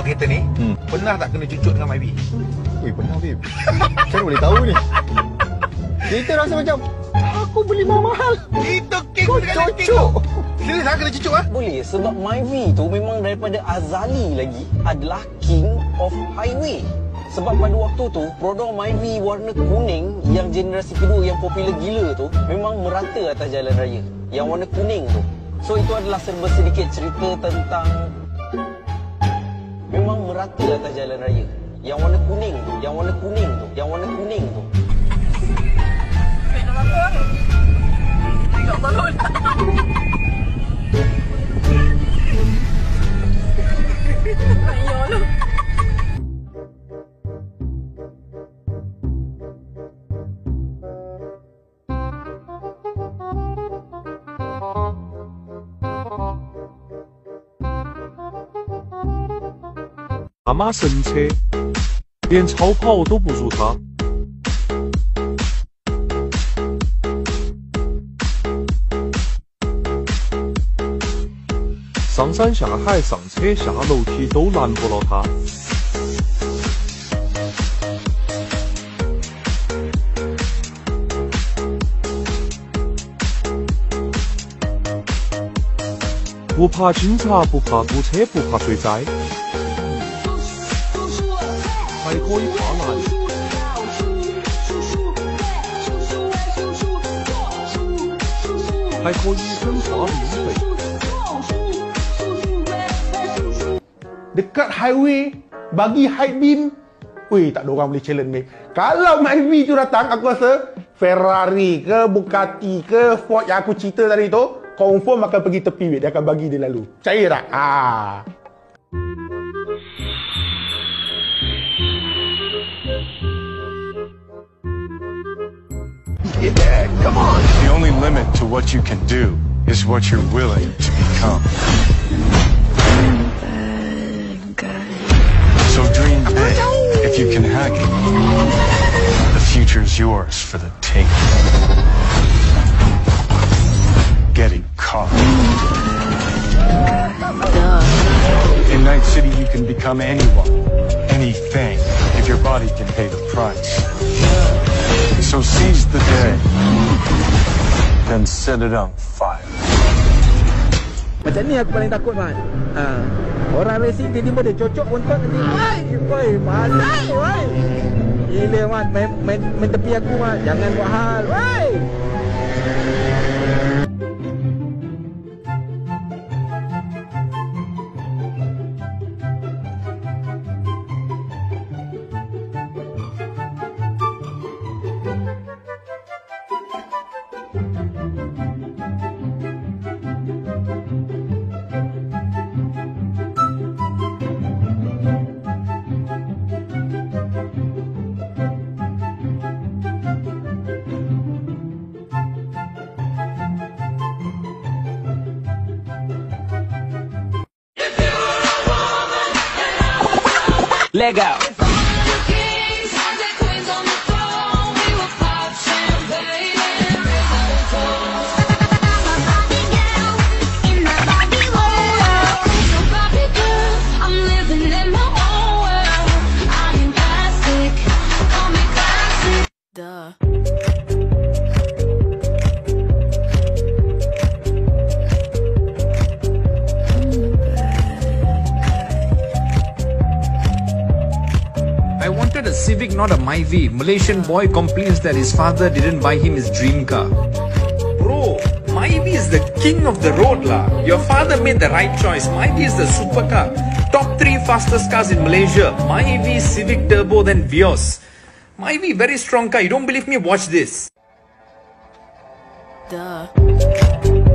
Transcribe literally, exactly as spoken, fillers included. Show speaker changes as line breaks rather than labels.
bawa kereta ni, hmm. pernah tak kena cucuk dengan Myvi?
Weh, pernah, Bib. Macam mana boleh tahu ni? Kereta rasa macam aku beli mahal-mahal.
Itu king
kau cucuk.
Serius lah kena cucuk ah?
Boleh, sebab Myvi tu memang daripada azali lagi adalah king of highway. Sebab pada waktu tu, produk Myvi warna kuning yang generasi kedua yang popular gila tu memang merata atas jalan raya. Yang warna kuning tu. So itu adalah serba sedikit cerita tentang memang merata atas jalan raya. Yang warna kuning tu, yang warna kuning tu, yang warna kuning tu.
Baik nak makan. Tengok balon. Ayolah.
阿妈神车，连超跑都不如他。上山下海、上车下楼梯都难不了他。不怕警察，不怕堵车，不怕水灾。还可以爬栏，还可以很花免费。
Dekat highway bagi high beam, weh tak ada orang boleh challenge ni. Kalau Myvi tu datang, aku rasa Ferrari ke Bugatti ke Ford yang aku cerita tadi tu confirm akan pergi tepi weh, dia akan bagi dia lalu. Percaya tak? Ah.
Yeah, come on.
The only limit to what you can do is what you're willing to become. So dream big. If you can hack it, the future's yours for the taking. Getting caught. In Night City, you can become anyone, anything, if your body can pay the price. So seize the day, then set it on fire.
Macam ni aku paling takut, Man. Ha. Orang racing tiba-tiba dia cocok bontot nanti. Wai, wai, malai, wai. Gila, Man. Main, main, main tepi aku, Man. Jangan buat hal, wai.
Leg out.
A Civic, not a Myvi. Malaysian boy complains that his father didn't buy him his dream car. Bro, Myvi is the king of the road lah. Your father made the right choice. Myvi is the supercar. Top three fastest cars in Malaysia. Myvi, Civic Turbo, then Vios. Myvi, very strong car. You don't believe me? Watch this.
Duh.